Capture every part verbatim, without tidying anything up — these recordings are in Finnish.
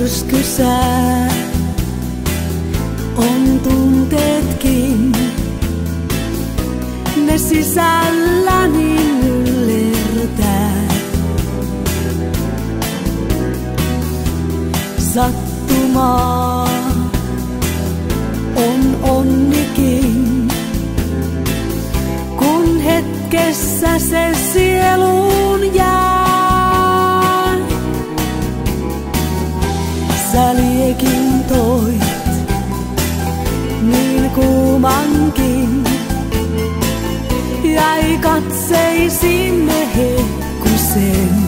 myrskysää on tunteetkin, ne sisälläni myllertää. Sattumaa on onnikin, kun hetkessä se sieluun jää. Sä liekin toit niin kuumankin, jäi katseisimme hehkusen.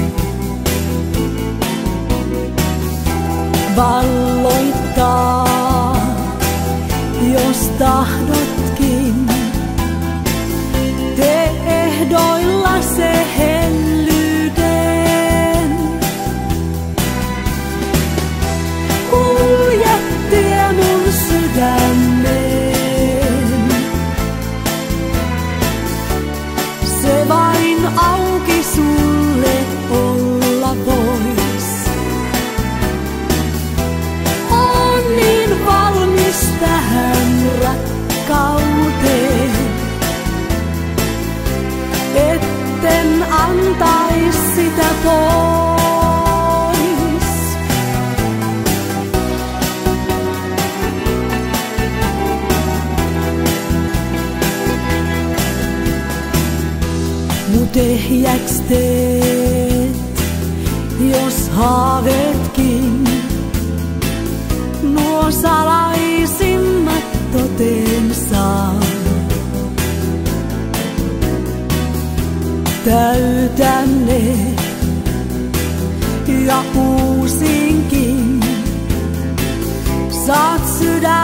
Valloittaa, jos tahdotkin, tee ehdoilla se hellyyden. Kulje tie mun sydämeen, se vain auki sulle olla vois. On niin valmis tähän rakkauteen, etten antais sitä pois. Mut ehjäks teet, jos haaveetkin nuo salaisimmat toteen saa. Täytän ne ja uusinkin, saat sydän